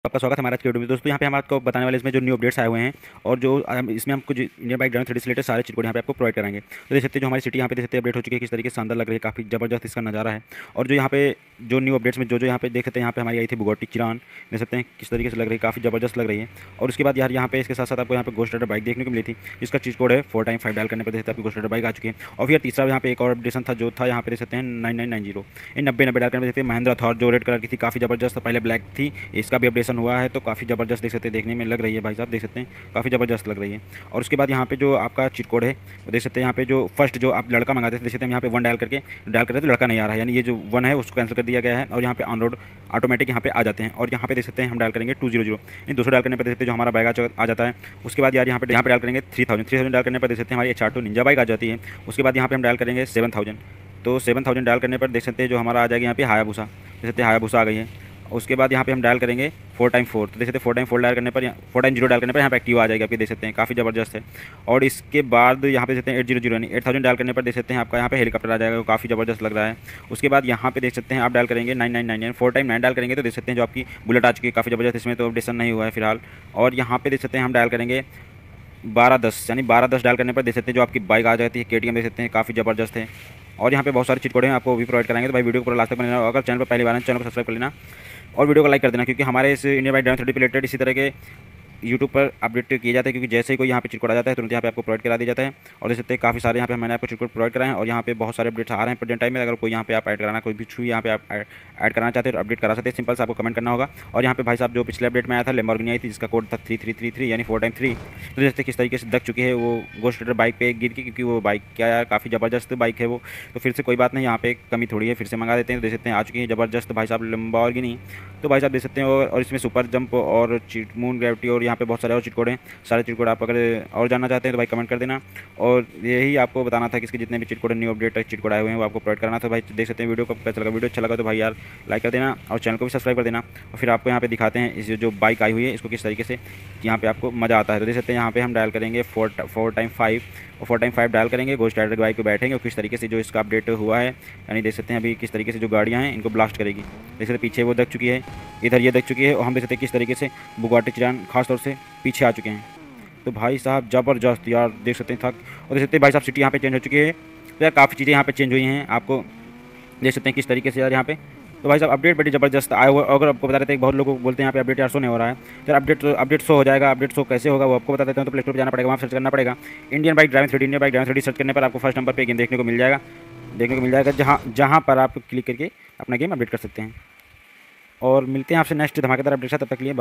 आपका स्वागत है हमारा आज के वीडियो में। दोस्तों यहाँ पे हम आपको बताने वाले इसमें जो न्यू अपडेट्स आए हुए हैं और जो इसमें हम कुछ इंडियन बाइक ड्राइविंग 3D से रिलेटेड सारे चीज़ कोड यहाँ पे आपको प्रोवाइड कराएंगे। तो देख सकते हैं जो हमारी सिटी यहाँ पे देख सकते हैं अपडेट हो चुकी है, किस तरीके से शानदार लग रही है, काफ़ी ज़बरदस्त इसका नज़ारा है। और जो यहाँ पे जो न्यू अपडेट्स में जो जो यहाँ पे देख सकते हैं, यहाँ पे हमारी आई थी बुगाटी चिरान, देख सकते हैं किस तरीके से लग रही है, काफ़ी ज़बरदस्त लग रही है। और उसके बाद यार यहाँ पे इसके साथ साथ आपको यहाँ पे गोस्ट राइडर बाइक देखने को मिली थी, जिसका चीज़ कोड है 4x5 डायल करने पर देख सकते हैं आपकी गोस्ट राइडर बाइक आ चुकी है। और फिर तीसरा यहाँ पे एक और अपडेशन था जो था यहाँ पे देख सकते हैं 9990 इन 90 डायल करने पर देखते हैं महिंद्रा थॉर जो रेड कलर की थी, काफ़ी ज़बरदस्त, पहले ब्लैक थी, इसका भी अपडेशन हुआ है तो काफ़ी ज़बरदस्त देख सकते हैं, देखने में लग रही है भाई साहब, देख सकते हैं काफ़ी ज़बरदस्त लग रही है। और उसके बाद यहाँ पे जो आपका चीट कोड है वो देख सकते हैं, यहाँ पे जो फर्स्ट जो आप लड़का मंगाते थे देख सकते हैं, यहाँ पे 1 डायल करते तो लड़का नहीं आ रहा है, यानी ये जो 1 है उसको कैंसिल कर दिया गया है और यहाँ पे ऑन रोड ऑटोमेटिक यहाँ पे आ जाते हैं। और यहाँ पे देख सकते हैं हम डायल करेंगे 200, इन 200 डायल करने पर देख सकते हैं जो हमारा बाइक आ जाता है। उसके बाद यार यहाँ पे डायल करेंगे 3000 डायल करने पर देख सकते हैं हमारी HR2 निंजा बाइक आ जाती है। उसके बाद यहाँ पे हम डायल करेंगे 7000, तो 7000 डायल करने पर देख सकते हैं जो हमारा आ जाएगा यहाँ पे हायाबुसा, देख सकते हैं हायाबुसा आ गई है। उसके बाद यहाँ पे हम डायल करेंगे 4x4, तो देख सकते हैं 4x4 डायल करने पर 4x0 डायल करने पर यहाँ पे एक्टिव आ जाएगी आपकी, देख सकते हैं काफ़ी ज़बरदस्त है। और इसके बाद यहाँ पे देख सकते हैं 800 यानी 8000 डायल करने पर देख सकते हैं आपका यहाँ पे हेलीकॉप्टर आ जाएगा, वो काफ़ी ज़बरदस्त लग रहा है। उसके बाद यहाँ पे देख सकते हैं आप डायल करेंगे 999 4x9 डायल करेंगे तो देख सकते हैं जो आपकी बुलेट आ चुकी है, काफ़ी ज़बरदस्त, इसमें तो अपडेशन नहीं हुआ है फिलहाल। और यहाँ पे देख सकते हैं हम डायल करेंगे 1210, यानी 1210 डायल करने पर देख सकते हैं जो आपकी बाइक आ जाती है KTM, देख सकते हैं काफ़ी ज़बरदस्त है। और यहाँ पे बहुत सारे चीट कोड हैं, आपको भी प्रोवाइड कराएंगे, तो भाई वीडियो को पूरा लास्ट तक बने रहना। अगर चैनल पर पहली बार है चैनल को सब्सक्राइब कर लेना और वीडियो को लाइक कर देना, क्योंकि हमारे इस Indian bike driving 3D related इसी तरह के यूट्यूब पर अपडेट किए जाते हैं, क्योंकि जैसे ही कोई यहाँ पे चिट कोड आ जाता है तुरंत यहाँ पे आपको प्रोवाइड करा दिया जाता है। और देख सकते हैं काफ़ी सारे यहाँ पे मैंने आपको चिट कोड प्रोवाइड कराए हैं और यहाँ पे बहुत सारे अपडेट्स आ रहे हैं प्रेजेंट टाइम में। अगर कोई यहाँ पे आप ऐड कराना, कोई भी छू यहाँ पे आप ऐड कराना चाहते हैं तो अपडेट करा सकते हैं, सिंपल से आपको कमेंट करना होगा। और यहाँ पे भाई साहब जो पिछले अपडेट में आया था लैम्बोर्गिनी आई थी जिसका कोड था 3333 यानी 4x3, तो जैसे किस तरीके से दग चुकी है वो गोस्ट राइडर बाइक पे गिर के, क्योंकि वो बाइक क्या यार काफ़ी ज़बरदस्त बाइक है वो। तो फिर से कोई बात नहीं, यहाँ पे कमी थोड़ी है, फिर से मंगा देते हैं। तो देख सकते हैं आ चुकी है ज़बरदस्त भाई साहब लैम्बोर्गिनी, तो भाई साहब देख सकते हैं। और इसमें सुपर जंप और चीट मून ग्रेविटी और यहाँ पे बहुत सारे और चीट कोड हैं, सारे चीट कोड आप अगर और जानना चाहते हैं तो भाई कमेंट कर देना। और यही आपको बताना था कि इसके जितने भी cheat code new update cheat code आए हुए हैं वो आपको प्रोवाइड करना था। भाई देख सकते हैं वीडियो को कैसा लगा, वीडियो अच्छा लगा तो भाई यार लाइक कर देना और चैनल को भी सब्सक्राइब कर देना। और फिर आपको यहाँ पे दिखाते हैं इस जो बाइक आई हुई है इसको किस तरीके से यहाँ पे आपको मज़ा आता है। तो देख सकते हैं यहाँ पे हम डायल करेंगे 4x5 और 4x5 डायल करेंगे, गोस्ट राइडर की बाइक पे बैठेंगे और किस तरीके से जो इसका अपडेट हुआ है, यानी देख सकते हैं अभी किस तरीके से जो गाड़ियाँ हैं इनको ब्लास्ट करेगी। देख सकते हैं पीछे वो दग चुकी है, इधर ये दग चुकी है और हम देख सकते हैं किस तरीके से बुगाटी चिरान खासतौर से पीछे आ चुके हैं। तो भाई साहब ज़बरदस्त यार, देख सकते हैं थक। और देख सकते हैं भाई साहब सिटी यहाँ पे चेंज हो चुकी है, तो यार काफ़ी चीज़ें यहाँ पे चेंज हुई हैं, आपको देख सकते हैं किस तरीके से यार यहाँ पे। तो भाई साहब अपडेट बड़ी ज़बरदस्त आया हुआ। अगर आपको बता देते हैं बहुत लोग बोलते हैं यहाँ पे अपडेट यार शो नहीं हो रहा है, तो अपडेट शो हो जाएगा। अपडेट शो कैसे होगा वो आपको बता देता हूँ। तो प्ले स्टोर पर जाना पड़ेगा, वहाँ सर्च करना पड़ेगा Indian bike driving 3D, Indian bike driving 3D search करने पर आपको फर्स्ट नंबर पर गेम देखने को मिल जाएगा, जहाँ पर आप क्लिक करके अपना गेम अपडेट कर सकते हैं। और मिलते हैं आपसे नेक्स्ट धमाकेदार अपडेट, तब तक के लिए।